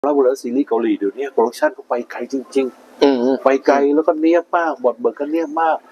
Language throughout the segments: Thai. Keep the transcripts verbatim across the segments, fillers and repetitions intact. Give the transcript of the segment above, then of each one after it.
แล้วเวลาซีรีส์เกาหลีเดี๋ยวนี้โปรดักชั่นก็ไปไกลจริงๆอืมไปไกลแล้วก็เนียบมากบทเบิกก็เนียบมาก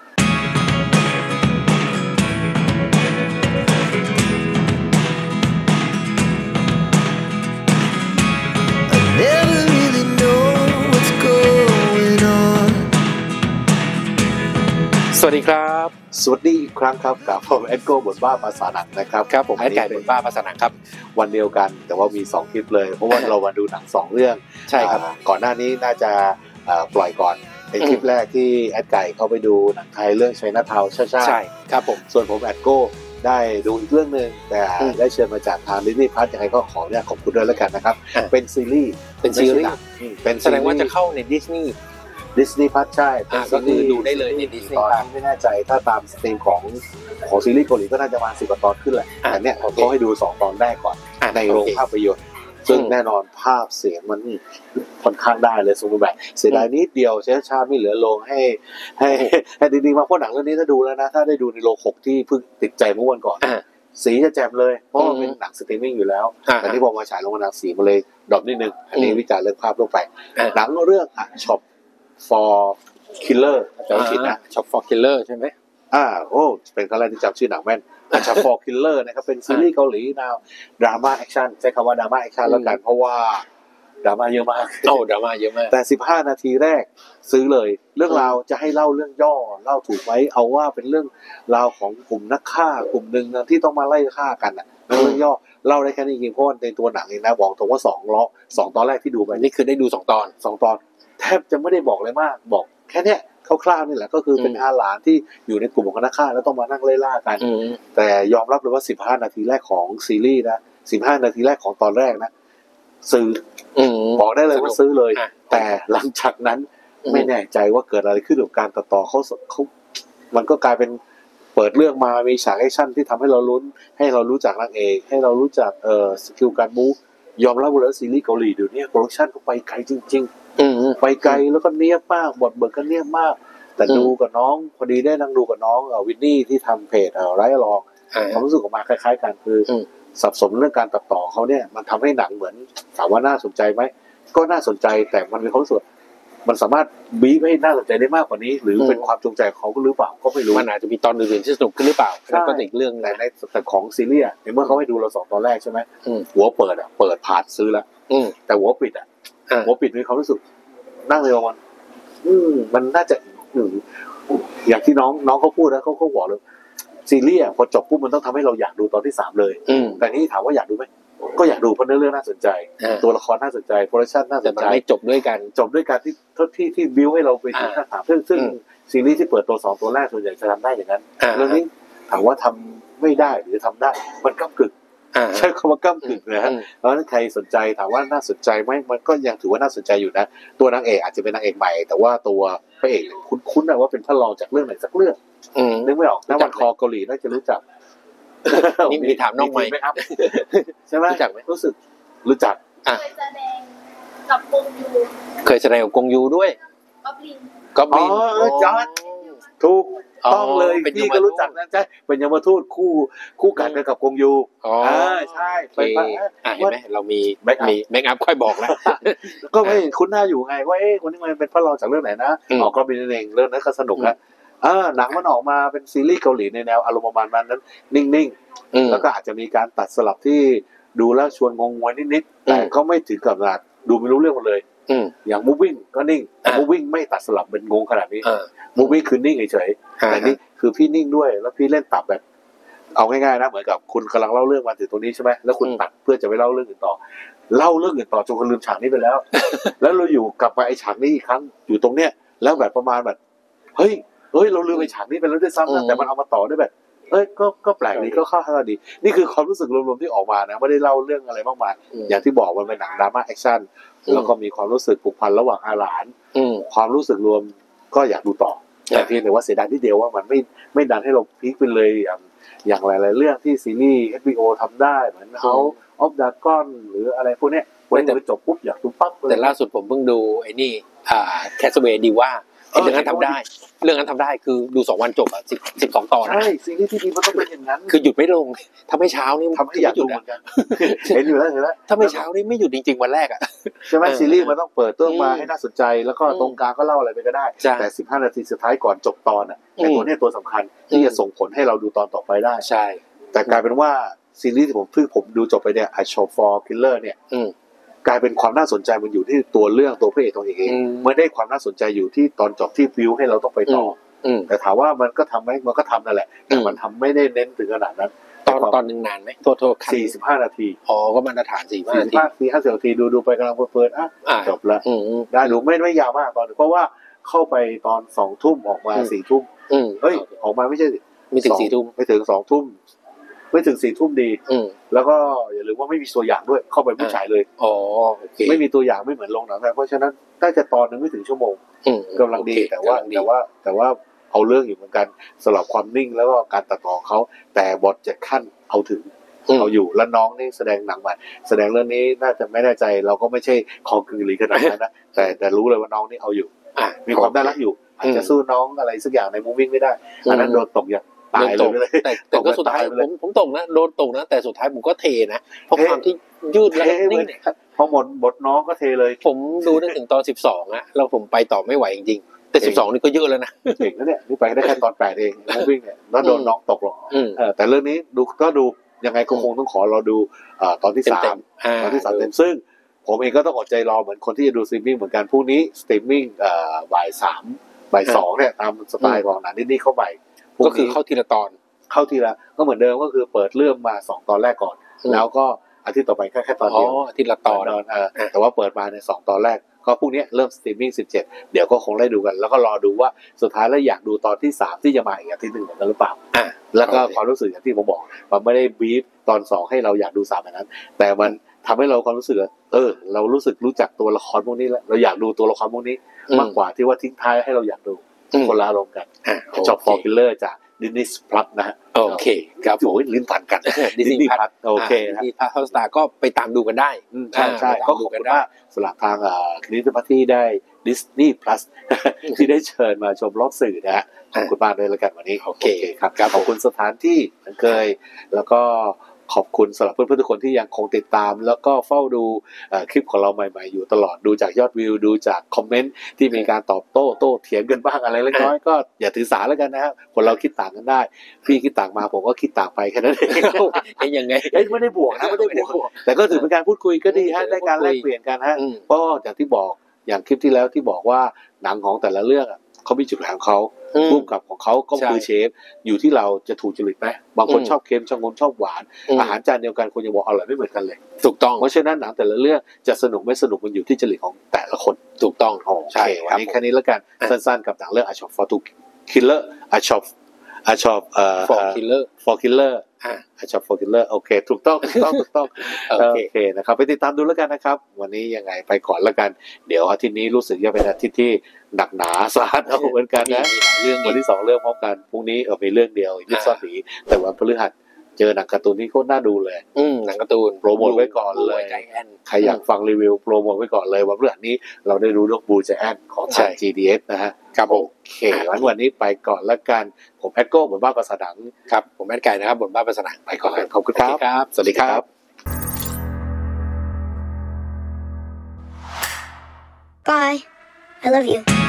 สวัสดีครับสวัสดีอีกครั้งครับกับผมแอดโก้บทบ้าภาษาหนังนะครับครับผมแอดไก่บทบ้าภาษาหนังครับวันเดียวกันแต่ว่ามีสองคลิปเลยเพราะว่าเรามาดูหนังสองเรื่องใช่ครับก่อนหน้านี้น่าจะปล่อยก่อนเป็นคลิปแรกที่แอดไก่เข้าไปดูหนังไทยเรื่องไชน่าทาวน์ช่าๆใช่ครับผมส่วนผมแอดโก้ได้ดูอีกเรื่องนึงแต่ได้เชิญมาจากทางดิสนีย์พลัสยังไงก็ขอเนี่ยขอบคุณด้วยแล้วกันนะครับเป็นซีรีส์เป็นซีรีส์เป็นแสดงว่าจะเข้าในดิสนีย์ดิสนีย์พลัสใช่ก็คือดูได้เลยในดิสนีย์ตอนนี้ไม่แน่ใจถ้าตามสตรีมของของซีรีส์เกาหลีก็น่าจะมาสิบกว่าตอนขึ้นแหละแต่เนี่ยเขาให้ดูสองตอนแรกก่อนในโรงภาพยนตร์ซึ่งแน่นอนภาพเสียงมันค่อนข้างได้เลยสมบูรณ์แบบเสียดายนิดเดียวเชื้อชาติไม่เหลือโรงให้ให้ให้ดีๆมาเพราะหนังเรื่องนี้ถ้าดูแล้วนะถ้าได้ดูในโรงหกที่เพิ่งติดใจเมื่อวันก่อนสีจะแจ่มเลยเพราะมันเป็นหนังสตรีมมิ่งอยู่แล้วแต่ที่พอมาฉายลงหนังสีมาเลยดรอปนิดนึงอันนี้วิจารณ์เรื่องภาพลงไปหนังเรื่องอ่ะช็อป for killer จำผิดนะช็อป for killer ใช่ไหมอ่าโอ้เป็นครั้งแรกที่จำชื่อหนังแม่นช็อป for killer นะครับเป็นซีรีส์เกาหลีแนวดราม่าแอคชั่นใช้คำว่าดราม่าแอคชั่นแล้วกันเพราะว่าดราม่าเยอะมากโอ้ดราม่าเยอะมากแต่สิบห้านาทีแรกซื้อเลยเรื่องราวจะให้เล่าเรื่องย่อเล่าถูกไหมเอาว่าเป็นเรื่องราวของกลุ่มนักฆ่ากลุ่มหนึ่งที่ต้องมาไล่ฆ่ากันอ่ะเรื่องย่อเล่าได้แค่นี้จริงเพราะในตัวหนังเองนะบอกตรงว่าสองล้อสองตอนแรกที่ดูไปนี่คือได้ดูสองตอนสองตอนแทบจะไม่ได้บอกเลยมากบอกแค่เนี้ยคร่าวๆนี่แหละก็คือเป็นอาหลานที่อยู่ในกลุ่มของนักฆ่าแล้วต้องมานั่งไล่ล่ากันแต่ยอมรับเลยว่าสิบห้านาทีแรกของซีรีส์นะสิบห้านาทีแรกของตอนแรกนะซื้อบอกได้เลยว่าซื้อเลยแต่หลังจากนั้นไม่แน่ใจว่าเกิดอะไรขึ้นกับการตัดต่อเขาเขามันก็กลายเป็นเปิดเรื่องมามีฉากแอคชั่นที่ทำให้เราลุ้นให้เรารู้จักนางเอกให้เรารู้จักเอ่อสกิลการมูฟยอมรับเลยซีรีส์เกาหลีเดี๋ยวนี้โปรดักชั่นก็ไปไกลจริงๆไปไกลแล้วก็เนียบมากบทเบิกก็เนียบมากแต่ดูกับน้องพอดีได้นั่งดูกับน้องวินนี่ที่ทำเพจไรลองความรู้สึกออกมาคล้ายๆกันคือสับสนเรื่องการตัดต่อเขาเนี่ยมันทำให้หนังเหมือนถามว่าน่าสนใจไหมก็น่าสนใจแต่มันมีความรู้สึกมันสามารถบีบให้น่าสนใจได้มากกว่านี้หรือเป็นความจงใจของเขาหรือเปล่าก็ไม่รู้มันอาจจะมีตอนอื่นๆที่สนุกขึ้นหรือเปล่านั่นก็อีกเรื่องแต่ในแต่ของซีรีส์ในเมื่อเขาให้ดูเราสองตอนแรกใช่ไหมหัวเปิดอ่ะเปิดผ่านซื้อแล้วแต่หัวปิดอ่ะหัวปิดมีความรู้สึกนั่งเลยวันอืมมันน่าจะอย่างที่น้องน้องเขาพูดนะเขาเขาบอกเลยซีรีส์พอจบปุ๊บมันต้องทำให้เราอยากดูตอนที่สามเลยแต่นี่ถามว่าอยากดูไหมก็อยากดูเพราะเนื้อเรื่องน่าสนใจตัวละครน่าสนใจโปรดักชั่นน่าสนใจไม่จบด้วยกันจบด้วยการที่ที่ที่บิวให้เราไปถึงขั้นถามซึ่งซึ่งซีรีส์ที่เปิดตัวสองตัวแรกส่วนใหญ่จะทำได้อย่างนั้นเรื่องนี้ถามว่าทำไม่ได้หรือทำได้มันก้ากึ่งใช้คำว่าก้ากึ่งนะฮะแล้วใครสนใจถามว่าน่าสนใจไหมมันก็ยังถือว่าน่าสนใจอยู่นะตัวนางเอกอาจจะเป็นนางเอกใหม่แต่ว่าตัวพระเอกคุ้นๆนะว่าเป็นพระรองจากเรื่องไหนสักเรื่องนึกไม่ออกนะวันคอเกาหลีน่าจะรู้จักนี่มีถามน้องใหม่ไหมครับใช่ไหมรู้จักไหมรู้สึกรู้จักเคยแสดงกับกงยูเคยแสดงกับกงยูด้วยก๊อบลินก๊อบลินอ๋อจอร์จถูกต้องเลยพี่ก็รู้จักนะใช่เป็นยมทูตคู่คู่กันกับกงยูอ๋อใช่ไปเห็นไหมเรามีมีแมคอัพค่อยบอกแล้วก็ไม่คุ้นหน้าอยู่ไงว่าเอ๊ะคนนี้มันเป็นพระรองจากเรื่องไหนนะออกก็เป็นเองเรื่องนั้นก็สนุกนะอ่าหนังมันออกมาเป็นซีรีส์เกาหลีในแนวอารมณ์ประมาณนั้นนิ่งๆแล้วก็อาจจะมีการตัดสลับที่ดูแล้วชวนงงงวยนิดๆแต่ก็ไม่ถึงกับว่าดูไม่รู้เรื่องหมดเลยอย่าง moving ก็นิ่ง moving ไม่ตัดสลับเป็นงงขนาดนี้ moving คือนิ่งเฉยๆแต่นี่คือพี่นิ่งด้วยแล้วพี่เล่นตัดแบบเอาง่ายๆนะเหมือนกับคุณกำลังเล่าเรื่องมาถึงตรงนี้ใช่ไหมแล้วคุณตัดเพื่อจะไปเล่าเรื่องอื่นต่อเล่าเรื่องอื่นต่อจนคุณลืมฉากนี้ไปแล้วแล้วเราอยู่กลับมาไอ้ฉากนี้อีกครั้งอยู่ตรงเนี้ยแล้วแบบประมาณแบบเฮ้ยเฮ้ยเราลืมไปฉากนี้ไปแล้วด้วยซ้ำนะแต่มันเอามาต่อได้แบบเอ้ยก็ก็แปลกดีก็เข้าท่าดีนี่คือความรู้สึกรวมๆที่ออกมานะไม่ได้เล่าเรื่องอะไรมากมายอย่างที่บอกมันเป็นหนังดราม่าแอคชั่นแล้วก็มีความรู้สึกผูกพันระหว่างอาหลานความรู้สึกรวมก็อยากดูต่อแต่เพียงแต่ว่าเสียดายที่เดียวว่ามันไม่ไม่ดันให้เราพีคไปเลยอย่างอย่างหลายๆเรื่องที่ซีรีส์ เอช บี โอ ทำได้เหมือน House of Dragon หรืออะไรพวกเนี้ยวันนี้จบปุ๊บอยากดูปั๊บแต่ล่าสุดผมเพิ่งดูไอ้นี่อ่า Castaway Diva เรื่องนั้นทำได้เรื่องนั้นทำได้คือดูสองวันจบอ่ะสิบสิบสองตอนใช่ซีรีส์ที่ดีมันต้องเป็นอย่างนั้นคือหยุดไม่ลงถ้าไม่เช้านี่ทำให้อยากดูเหมือนกันเห็นอยู่แล้วเห็นแล้วถ้าไม่เช้านี่ไม่หยุดจริงๆวันแรกอ่ะใช่ไหมซีรีส์มันต้องเปิดต้นมาให้น่าสนใจแล้วก็ตรงกลางก็เล่าอะไรไปก็ได้แต่สิบห้านาทีสุดท้ายก่อนจบตอนอ่ะไอ้ตัวนี้ตัวสำคัญที่จะส่งผลให้เราดูตอนต่อไปได้ใช่แต่กลายเป็นว่าซีรีส์ที่ผมเพิ่งผมดูจบไปเนี่ย I Shot for Killer เนี่ยกลายเป็นความน่าสนใจมันอยู่ที่ตัวเรื่องตัวพระเอกตัวเองไม่ได้ความน่าสนใจอยู่ที่ตอนจบที่บิวให้เราต้องไปต่อแต่ถามว่ามันก็ทำไหมมันก็ทำนั่นแหละแต่มันทำไม่ได้เน้นถึงขนาดนั้นตอนตอนหนึ่งนานไหมโทษโทษสี่สิบห้านาทีอ๋อก็มาตรฐานสี่สิบห้านาทีสี่ห้าสิบนาทีดูดูไปกำลังเพลินๆอ่ะจบแล้วได้หรือไม่ไม่ยาวมากตอนเพราะว่าเข้าไปตอนสองทุ่มออกมาสี่ทุ่มเฮ้ยออกมาไม่ใช่ไม่ถึงสี่ทุ่มไม่ถึงสองทุ่มไม่ถึงสี่ทุ่มดีแล้วก็อย่าลืมว่าไม่มีตัวอย่างด้วยเข้าไปผู้ชายเลยอ๋อไม่มีตัวอย่างไม่เหมือนลงหนังเพราะฉะนั้นถ้าจะตอนนึงไม่ถึงชั่วโมงกำลังดีแต่ว่าแต่ว่าแต่ว่าเอาเรื่องอยู่เหมือนกันสำหรับความนิ่งแล้วก็การตัดต่อเขาแต่บทเจ็ดขั้นเอาถึงเอาอยู่แล้วน้องนี่แสดงหนังใหม่แสดงเรื่องนี้น่าจะไม่แน่ใจเราก็ไม่ใช่คอกึงหลีขนาดนั้นนะแต่แต่รู้เลยว่าน้องนี่เอาอยู่มีความน่ารักอยู่อาจจะสู้น้องอะไรสักอย่างในมูฟวิ่งไม่ได้อันนั้นโดนตกอย่างตายเลยแต่แต่ก็สุดท้ายผมผมตกนะโดนตกนะแต่สุดท้ายผมก็เทนะเพราะความที่ยืดและนิ่งพอหมดบทน้องก็เทเลยผมดูได้ถึงตอนสิบสองอะแล้วผมไปต่อไม่ไหวจริงๆแต่สิบสองนี่ก็เยอะแล้วนะเก่งแล้วเนี่ยนี่ไปได้แค่ตอนแปดเองมูฟวิ่งเนี่ยแล้วโดนน้องตกหรอกแต่เรื่องนี้ดูก็ดูยังไงก็คงต้องขอเราดูตอนที่สามตอนที่สามเต็มซึ่งผมเองก็ต้องอดใจรอเหมือนคนที่จะดูสตรีมมิ่งเหมือนกันพรุ่งนี้สตรีมมิ่งบ่ายสามบ่ายสองเนี่ยตามสไตล์ของหนังดิสนีย์เข้าไปก็คือเข้าทีละตอนเข้าทีละก็เหมือนเดิมก็คือเปิดเรื่องมาสองตอนแรกก่อนแล้วก็อาทิตย์ต่อไปแค่แค่ตอนเดียวอาทิตย์ละตอนแต่ว่าเปิดมาในสองตอนแรกก็พรุ่งนี้เริ่มสตรีมมิ่งสิบเจ็ดเดี๋ยวก็คงได้ดูกันแล้วก็รอดูว่าสุดท้ายแล้วอยากดูตอนที่สามที่จะมาอีกอาทิตย์นึงเหมือนกันหรือเปล่าแล้วก็ความรู้สึกอย่างที่ผมบอกมันไม่ได้บีฟตอนสองให้เราอยากดูสามแบบนั้นแต่มันทำให้เราความรู้สึกเออเรารู้สึกรู้จักตัวละครพวกนี้แล้วเราอยากดูตัวละครพวกนี้มากกว่าที่ว่าทิ้งท้ายให้เราอยากดูคนละอารมณ์กันจอบฟอร์คิลเลอร์จากดิสนีย์พลัสนะฮะโอเคครับโอ้ยลิ้นพันกันดิสนีย์พลัสโอเคดิสนีย์พลัสฮอตสตาร์ก็ไปตามดูกันได้ใช่ใช่ก็ขอบคุณมากสำหรับทางคลินิกพัทที่ได้ดิสนีย์พลัสที่ได้เชิญมาชมรอบสื่อนะฮะขอบคุณมากเลยแล้วกันวันนี้โอเคครับขอบคุณสถานที่เหมือนเคยแล้วก็ขอบคุณสำหรับเพื่อนๆทุกคนที่ยังคงติดตามแล้วก็เฝ้าดูคลิปของเราใหม่ๆอยู่ตลอดดูจากยอดวิวดูจากคอมเมนต์ที่มีการตอบโต้โต้เถียงกันบ้างอะไรเล็กน้อยก็อย่าถือสาแล้วกันนะครับคนเราคิดต่างกันได้พี่คิดต่างมาผมก็คิดต่างไปแค่นั้นเองเอ้ยยังไงเอ้ยไม่ได้บวกนะไม่ได้บวกแต่ก็ถือเป็นการพูดคุยก็ดีฮะได้การแลกเปลี่ยนกันฮะเพราะอย่างที่บอกอย่างคลิปที่แล้วที่บอกว่าหนังของแต่ละเรื่องเขามีจุดแข็งของเขาร่วมกับของเขาก็คือเชฟอยู่ที่เราจะถูกจริตไหมบางคนชอบเค็มชอบงนชอบหวานอาหารจานเดียวกันคนจะบอกอร่อยไม่เหมือนกันเลยถูกต้องเพราะฉะนั้นหนังแต่ละเรื่องจะสนุกไม่สนุกมันอยู่ที่จริตของแต่ละคนถูกต้องใช่วันนี้แค่นี้แล้วกันสั้นๆกับหนังเรื่อง I Shot for Killer I Shot I Shot เอ่อ for Killer for Killer อ่า I Shot for Killer โอเคถูกต้องถูกต้องถูกต้องโอเคนะครับไปติดตามดูแล้วกันนะครับวันนี้ยังไงไปก่อนแล้วกันเดี๋ยวอาทิตย์นี้รู้สึกจะเป็นอาทิตย์ที่หนักหนาสาหัสเอาเหมือนกันนะเรื่องวันที่สองเรื่องพร้อมกันพรุ่งนี้เออมีเรื่องเดียวยึดซ่อนหนีแต่วันพฤหัสเจอหนังการ์ตูนที่โคตรน่าดูเลยอืมหนังการ์ตูนโปรโมทไว้ก่อนเลยใครอยากฟังรีวิวโปรโมทไว้ก่อนเลยวันพฤหัสนี้เราได้รู้เรื่องบูใจแอนของทาง จี ดี เอส นะฮะครับโอเควันวันนี้ไปก่อนแล้วกันผมแอดโก้บนบ้านภาษาหนังครับผมแอดไก่นะครับบนบ้านภาษาหนังไปก่อนขอบคุณครับสวัสดีครับ Bye I love you